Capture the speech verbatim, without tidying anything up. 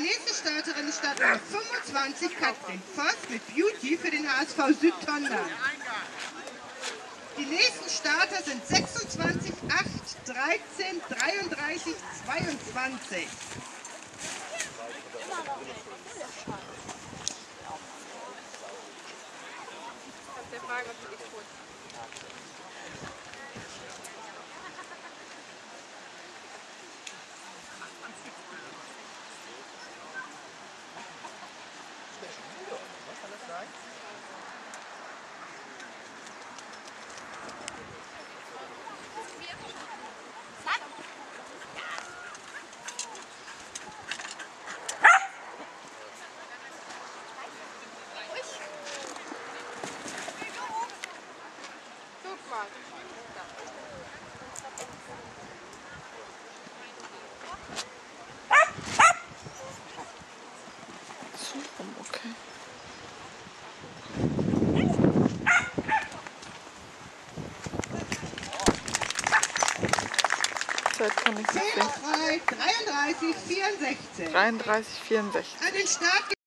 nächste Starterin ist Startnummer fünfundzwanzig, Katrin Voss mit Beauty für den H S V Südtondern. Die nächsten Starter sind sechsundzwanzig, acht, dreizehn, dreiunddreißig, zweiundzwanzig. Der Frage, ob du dich holst. Okay. Zeit kann ich nicht sehen. dreiunddreißig, vierundsechzig. dreiunddreißig, vierundsechzig. An den Start